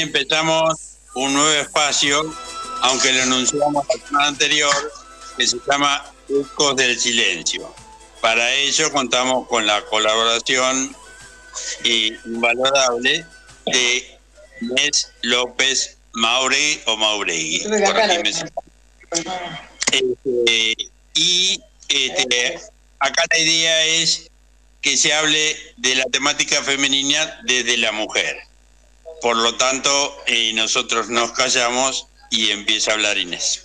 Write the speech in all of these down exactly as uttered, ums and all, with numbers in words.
empezamos un nuevo espacio, aunque lo anunciamos la semana anterior, que se llama Ecos del Silencio. Para ello contamos con la colaboración invalorable de Inés López Maure o Mauregui. Este, y este, acá la idea es que se hable de la temática femenina desde la mujer. Por lo tanto, eh, nosotros nos callamos y empieza a hablar Inés.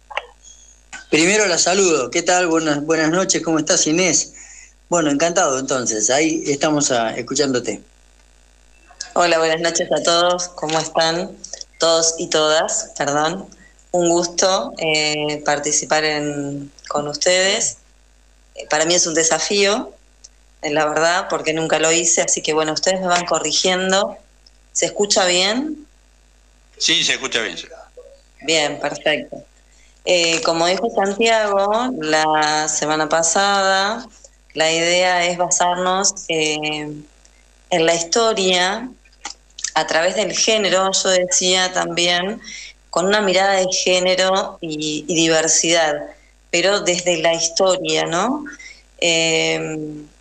Primero la saludo. ¿Qué tal? Buenas, buenas noches. ¿Cómo estás, Inés? Bueno, encantado entonces. Ahí estamos a, escuchándote. Hola, buenas noches a todos. ¿Cómo están? Todos y todas, perdón. Un gusto eh, participar en, con ustedes. Para mí es un desafío, la verdad, porque nunca lo hice, así que bueno, ustedes me van corrigiendo. ¿Se escucha bien? Sí, se escucha bien. Sí. Bien, perfecto. Eh, como dijo Santiago la semana pasada, la idea es basarnos eh, en la historia a través del género, yo decía también, con una mirada de género y, y diversidad, pero desde la historia, ¿no? Eh,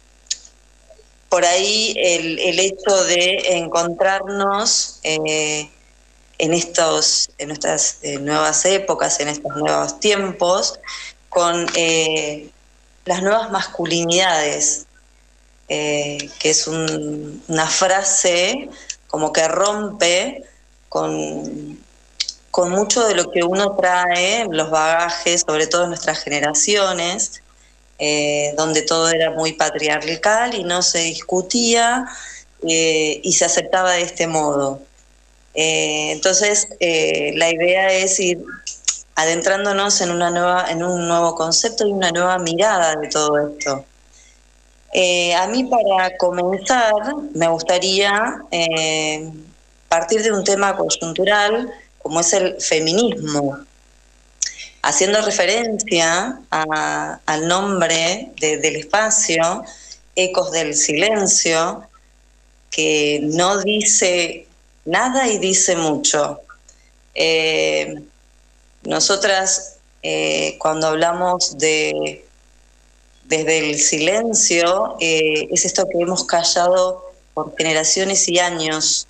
por ahí el, el hecho de encontrarnos eh, en estos, en estas eh, nuevas épocas, en estos nuevos tiempos, con eh, las nuevas masculinidades, eh, que es un, una frase como que rompe con, con mucho de lo que uno trae, los bagajes, sobre todo en nuestras generaciones, eh, donde todo era muy patriarcal y no se discutía eh, y se aceptaba de este modo. Eh, entonces, eh, la idea es ir adentrándonos en, una nueva, en un nuevo concepto y una nueva mirada de todo esto. Eh, a mí, para comenzar, me gustaría eh, partir de un tema coyuntural como es el feminismo, haciendo referencia a, al nombre de, del espacio, Ecos del Silencio, que no dice nada y dice mucho. Eh, nosotras, eh, cuando hablamos de desde el silencio, eh, es esto que hemos callado por generaciones y años.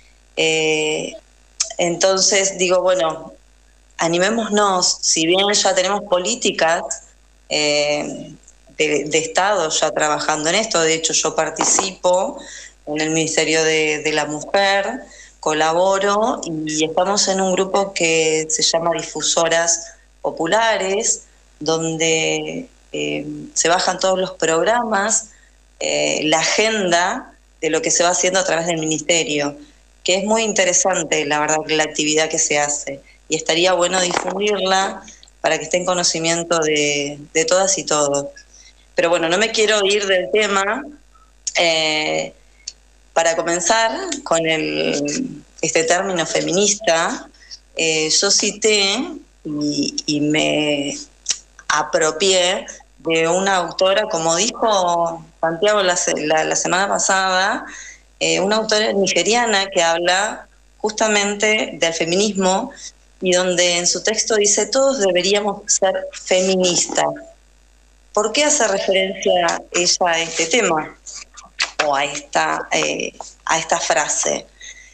Eh, entonces digo, bueno, animémonos, si bien ya tenemos políticas eh, de, de Estado ya trabajando en esto, de hecho yo participo en el Ministerio de, de la Mujer, colaboro y estamos en un grupo que se llama Difusoras Populares, donde eh, se bajan todos los programas, eh, la agenda de lo que se va haciendo a través del Ministerio, que es muy interesante, la verdad, la actividad que se hace. Y estaría bueno difundirla para que esté en conocimiento de, de todas y todos. Pero bueno, no me quiero ir del tema. Eh, para comenzar con el, este término feminista, eh, yo cité y, y me apropié de una autora, como dijo Santiago la, la, la semana pasada, eh, una autora nigeriana que habla justamente del feminismo y donde en su texto dice todos deberíamos ser feministas. ¿Por qué hace referencia ella a este tema o a esta, eh, a esta frase?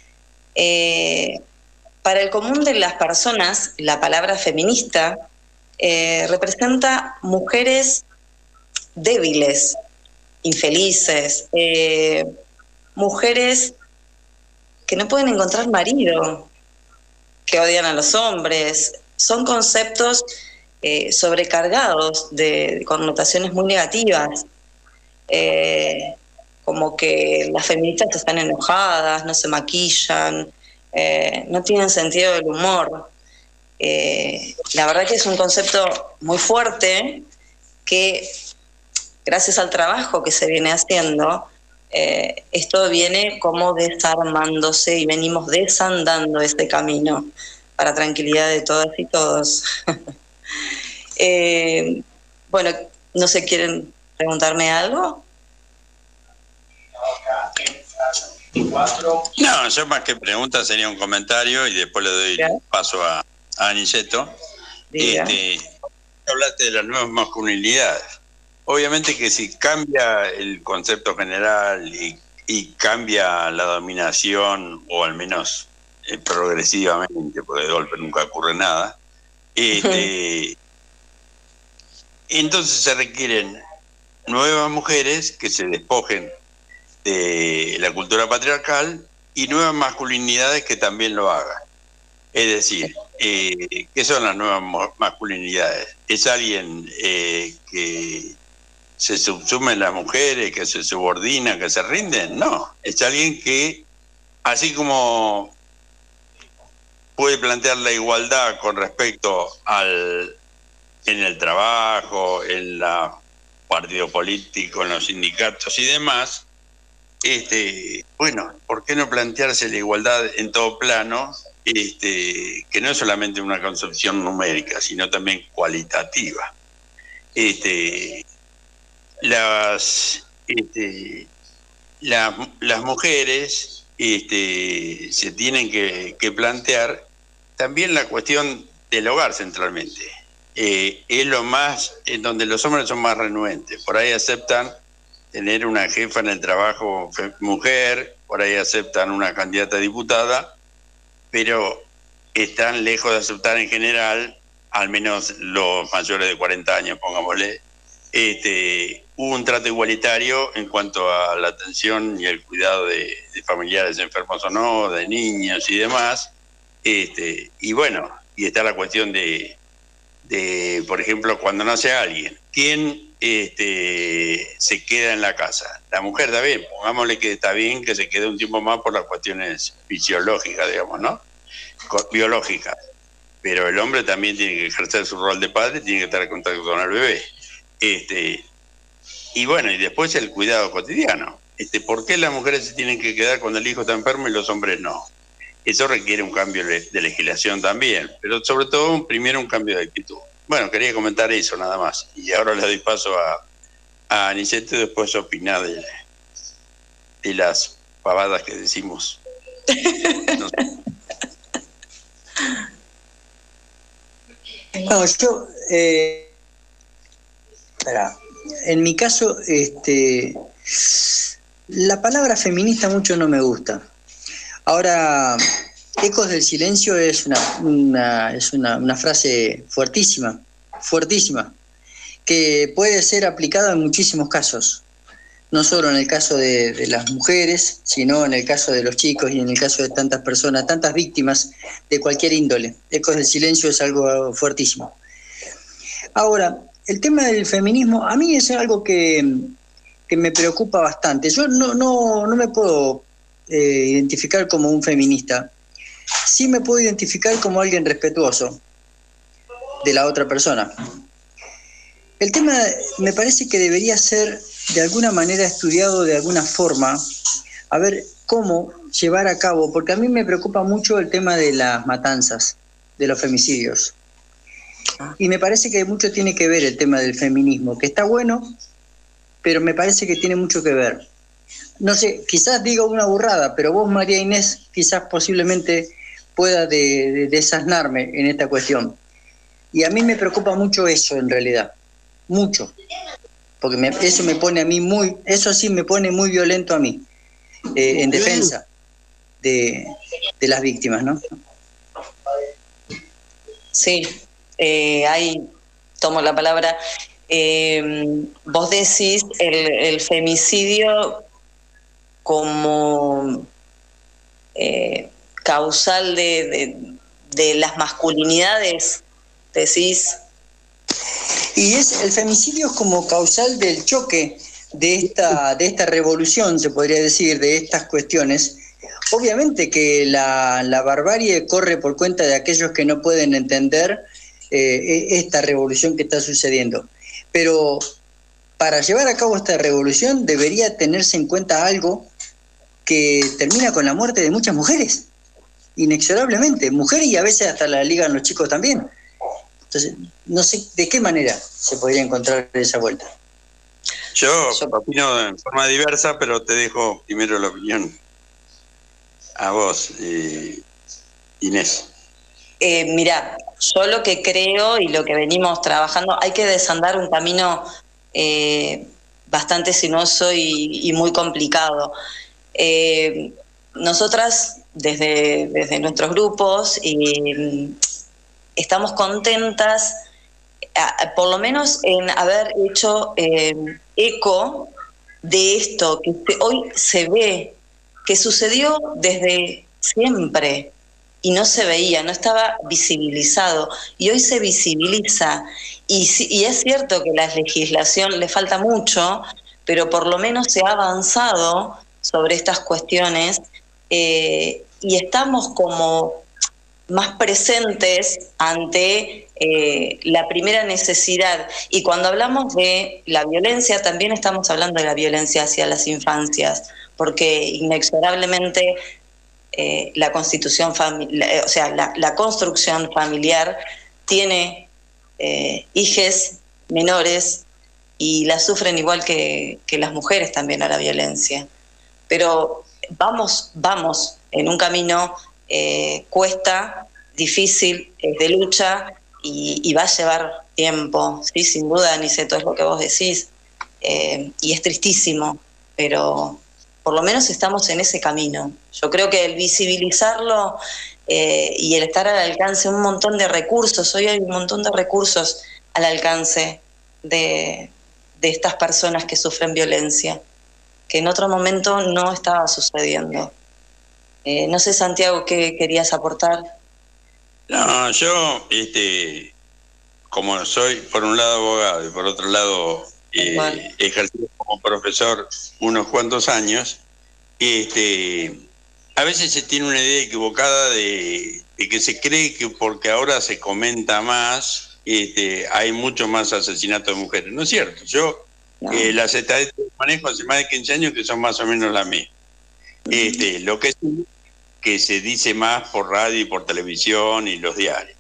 Eh, para el común de las personas, la palabra feminista eh, representa mujeres débiles, infelices, eh, mujeres que no pueden encontrar marido, que odian a los hombres. Son conceptos eh, sobrecargados de connotaciones muy negativas, eh, como que las feministas están enojadas, no se maquillan, eh, no tienen sentido del humor. Eh, la verdad que es un concepto muy fuerte que, gracias al trabajo que se viene haciendo, eh, esto viene como desarmándose y venimos desandando este camino para tranquilidad de todas y todos. eh, bueno, no sé, ¿quieren preguntarme algo? No, yo más que pregunta sería un comentario y después le doy ¿Ya? paso a, a Aniceto. Este, hablaste de las nuevas masculinidades. Obviamente que si cambia el concepto general y, y cambia la dominación, o al menos eh, progresivamente, porque de golpe nunca ocurre nada, este, entonces se requieren nuevas mujeres que se despojen de la cultura patriarcal y nuevas masculinidades que también lo hagan. Es decir, eh, ¿qué son las nuevas masculinidades? ¿Es alguien eh, que se subsume en las mujeres, que se subordina, que se rinden? No, es alguien que, así como puede plantear la igualdad con respecto al en el trabajo, en la partido político, en los sindicatos y demás, este, bueno, ¿por qué no plantearse la igualdad en todo plano? Este, que no es solamente una concepción numérica, sino también cualitativa. Este, las, este, las, las mujeres este, se tienen que, que plantear también la cuestión del hogar centralmente. Eh, es lo más, en donde los hombres son más renuentes. Por ahí aceptan tener una jefa en el trabajo mujer, por ahí aceptan una candidata a diputada, pero están lejos de aceptar en general, al menos los mayores de cuarenta años, pongámosle, este, un trato igualitario en cuanto a la atención y el cuidado de, de familiares enfermos o no, de niños y demás. Este, y bueno, y está la cuestión de, de, por ejemplo, cuando nace alguien, ¿quién este, se queda en la casa? La mujer está bien, pongámosle que está bien que se quede un tiempo más por las cuestiones fisiológicas, digamos, ¿no? Biológicas. Pero el hombre también tiene que ejercer su rol de padre, tiene que estar en contacto con el bebé. Este, y bueno, y después el cuidado cotidiano. Este, ¿por qué las mujeres se tienen que quedar cuando el hijo está enfermo y los hombres no? Eso requiere un cambio de legislación también, pero sobre todo un, primero un cambio de actitud. Bueno, quería comentar eso nada más. Y ahora le doy paso a, a Aniceto y después opinar de, de las pavadas que decimos. No sé. No, yo, eh, espera, en mi caso, este, la palabra feminista mucho no me gusta. Ahora, Ecos del Silencio es una, una, es una, una frase fuertísima, fuertísima, que puede ser aplicada en muchísimos casos. No solo en el caso de, de las mujeres, sino en el caso de los chicos y en el caso de tantas personas, tantas víctimas de cualquier índole. Ecos del Silencio es algo fuertísimo. Ahora, el tema del feminismo, a mí es algo que, que me preocupa bastante. Yo no, no, no me puedo eh, identificar como un feminista. Sí me puedo identificar como alguien respetuoso de la otra persona. El tema me parece que debería ser de alguna manera estudiado de alguna forma, a ver cómo llevar a cabo, porque a mí me preocupa mucho el tema de las matanzas, de los femicidios. Y me parece que mucho tiene que ver el tema del feminismo, que está bueno, pero me parece que tiene mucho que ver. No sé, quizás diga una burrada, pero vos, María Inés, quizás posiblemente pueda de, de desasnarme en esta cuestión. Y a mí me preocupa mucho eso, en realidad. Mucho. Porque me, eso me pone a mí muy, eso sí me pone muy violento a mí, eh, en defensa de, de las víctimas, ¿no? Sí, eh, ahí tomo la palabra. Eh, vos decís el, el femicidio como eh, causal de, de, de las masculinidades, decís. Y es el femicidio es como causal del choque de esta, de esta revolución, se podría decir, de estas cuestiones. Obviamente que la, la barbarie corre por cuenta de aquellos que no pueden entender eh, esta revolución que está sucediendo. Pero para llevar a cabo esta revolución debería tenerse en cuenta algo que termina con la muerte de muchas mujeres, inexorablemente, mujeres, y a veces hasta la ligan los chicos también. Entonces, no sé de qué manera se podría encontrar esa vuelta. Yo, Yo- opino en forma diversa, pero te dejo primero la opinión a vos, eh, Inés. Eh, mira, yo lo que creo y lo que venimos trabajando, hay que desandar un camino eh, bastante sinuoso y, y muy complicado. Eh, nosotras, desde, desde nuestros grupos, y estamos contentas, a, por lo menos en haber hecho eh, eco de esto que hoy se ve, que sucedió desde siempre y no se veía, no estaba visibilizado, y hoy se visibiliza. Y, y es cierto que la legislación le falta mucho, pero por lo menos se ha avanzado sobre estas cuestiones, eh, y estamos como más presentes ante eh, la primera necesidad. Y cuando hablamos de la violencia, también estamos hablando de la violencia hacia las infancias, porque inexorablemente eh, la constitución familiar, o sea, la, la construcción familiar tiene eh, hijes menores y la sufren igual que, que las mujeres también a la violencia. Pero vamos, vamos en un camino eh, cuesta, difícil, es de lucha y, y va a llevar tiempo, ¿sí? Sin duda, Aniceto, es lo que vos decís, eh, y es tristísimo, pero por lo menos estamos en ese camino. Yo creo que el visibilizarlo eh, y el estar al alcance de un montón de recursos, hoy hay un montón de recursos al alcance de, de estas personas que sufren violencia, que en otro momento no estaba sucediendo. Eh, no sé, Santiago, ¿qué querías aportar? No, yo, este, como soy por un lado abogado y por otro lado eh, ejercido como profesor unos cuantos años, este, a veces se tiene una idea equivocada de, de que se cree que porque ahora se comenta más, este, hay mucho más asesinatos de mujeres. No es cierto. Yo no. eh, las estadísticas que manejo hace más de quince años que son más o menos las mismas. Este, lo que sí que se dice más por radio y por televisión y los diarios.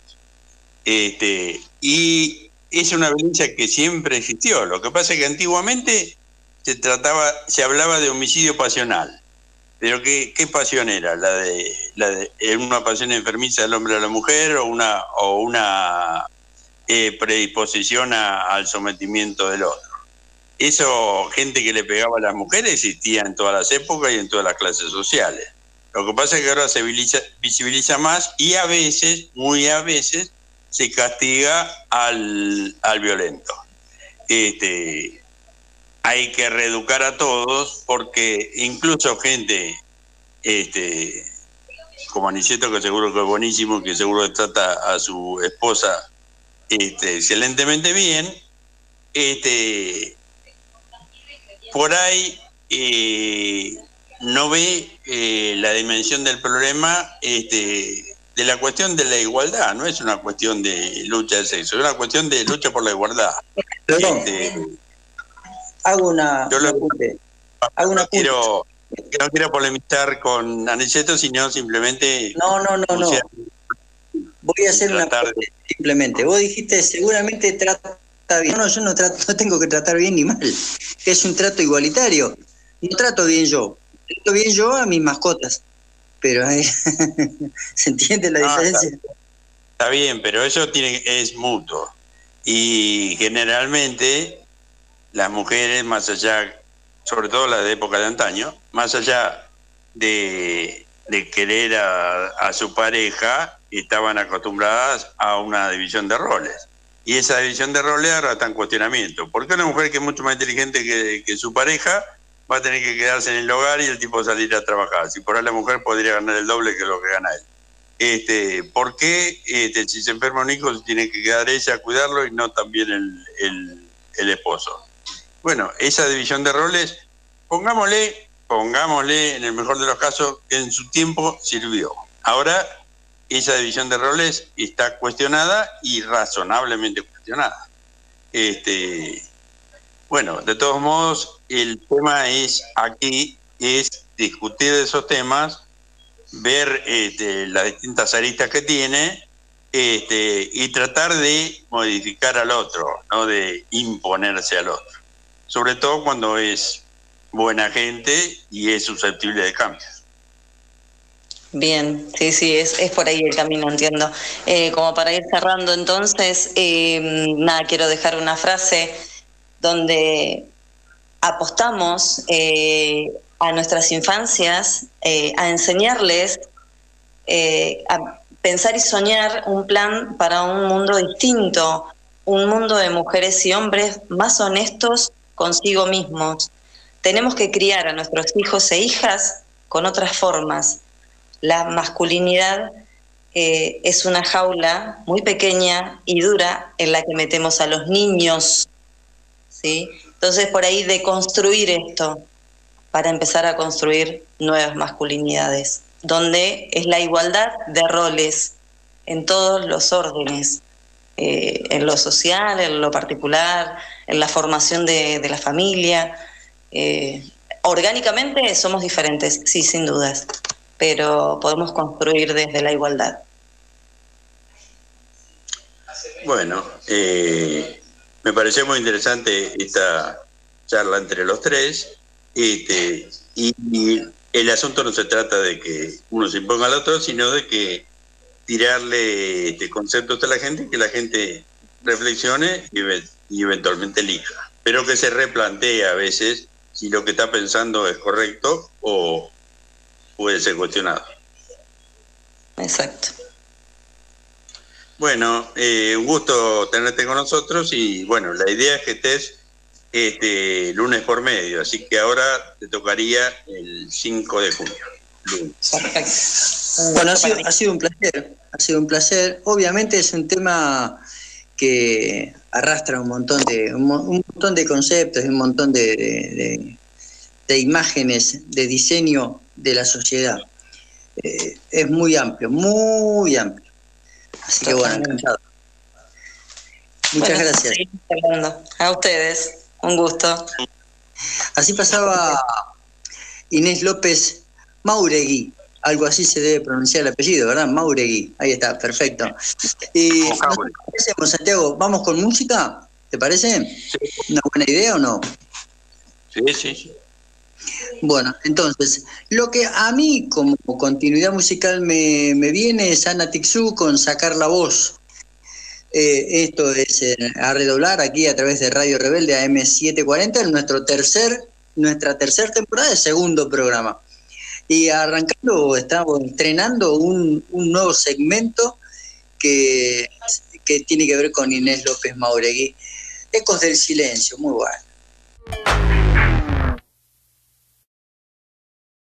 Este, y es una violencia que siempre existió. Lo que pasa es que antiguamente se trataba, se hablaba de homicidio pasional. Pero ¿qué, qué pasión era? ¿La de, la de una pasión enfermiza del hombre a la mujer o una, o una eh, predisposición a, al sometimiento del otro? Eso, gente que le pegaba a las mujeres, existía en todas las épocas y en todas las clases sociales. Lo que pasa es que ahora se visibiliza, visibiliza más y a veces, muy a veces, se castiga al, al violento. Este, hay que reeducar a todos porque incluso gente este, como Aniceto, que seguro que es buenísimo, que seguro trata a su esposa este, excelentemente bien, este, por ahí eh, no ve eh, la dimensión del problema este, de la cuestión de la igualdad. No es una cuestión de lucha de sexo, es una cuestión de lucha por la igualdad. Este, hago una, yo lo, una, hago una no quiero no quiero polemizar con Aniceto, sino simplemente no no no no voy a hacer una de... simplemente vos dijiste seguramente trata bien. No, yo no trato, no tengo que tratar bien ni mal, es un trato igualitario. No trato bien yo, trato bien yo a mis mascotas, pero eh, ¿se entiende la no, diferencia? Está, está bien, pero eso tiene es mutuo y generalmente las mujeres, más allá, sobre todo las de época de antaño, más allá de, de querer a, a su pareja, estaban acostumbradas a una división de roles. Y esa división de roles ahora está en cuestionamiento. ¿Por qué una mujer que es mucho más inteligente que, que su pareja va a tener que quedarse en el hogar y el tipo salir a trabajar? Si por ahí la mujer podría ganar el doble que lo que gana él. Este, ¿Por qué este, si se enferma un hijo se tiene que quedar ella a cuidarlo y no también el, el, el esposo? Bueno, esa división de roles, pongámosle, pongámosle en el mejor de los casos, que en su tiempo sirvió. Ahora esa división de roles está cuestionada y razonablemente cuestionada. Este, bueno, de todos modos, el tema es aquí, es discutir esos temas, ver este, las distintas aristas que tiene este, y tratar de modificar al otro, no de imponerse al otro. sobre todo cuando es buena gente y es susceptible de cambios. Bien, sí, sí, es, es por ahí el camino, entiendo. Eh, como para ir cerrando entonces, eh, nada, quiero dejar una frase donde apostamos eh, a nuestras infancias, eh, a enseñarles eh, a pensar y soñar un plan para un mundo distinto, un mundo de mujeres y hombres más honestos consigo mismos. Tenemos que criar a nuestros hijos e hijas con otras formas. La masculinidad eh, es una jaula muy pequeña y dura en la que metemos a los niños, ¿sí? Entonces, por ahí deconstruir esto para empezar a construir nuevas masculinidades, donde es la igualdad de roles en todos los órdenes, eh, en lo social, en lo particular, en la formación de, de la familia. Eh, orgánicamente somos diferentes, sí, sin dudas, pero podemos construir desde la igualdad. Bueno, eh, me pareció muy interesante esta charla entre los tres, este, y, y el asunto no se trata de que uno se imponga al otro, sino de que tirarle este, conceptos a la gente y que la gente reflexione y, y eventualmente elija, pero que se replantee a veces si lo que está pensando es correcto o puede ser cuestionado. Exacto. Bueno, eh, un gusto tenerte con nosotros y bueno, la idea es que estés este, lunes por medio, así que ahora te tocaría el cinco de junio. Lunes. Perfecto. Bueno, ha sido, ha sido un placer, ha sido un placer. Obviamente es un tema que arrastra un montón de, un, un montón de conceptos, un montón de, de, de, de imágenes, de diseño de la sociedad. Eh, es muy amplio, muy amplio. Así que bueno, encantado. Muchas bueno, gracias. A ustedes, un gusto. Así pasaba Inés López Mauregui, algo así se debe pronunciar el apellido, ¿verdad? Mauregui, ahí está, perfecto. Y ¿qué hacemos, Santiago? ¿Vamos con música? ¿Te parece? Sí. ¿Una buena idea o no? Sí, sí. Bueno, entonces, lo que a mí como continuidad musical me, me viene es Ana Tixú con Sacar la Voz. Eh, esto es eh, a redoblar aquí a través de Radio Rebelde A M setecientos cuarenta en nuestro tercer, nuestra tercera temporada de segundo programa. Y arrancando, estamos estrenando un, un nuevo segmento que, que tiene que ver con Inés López Mauregui. Ecos del Silencio, muy bueno.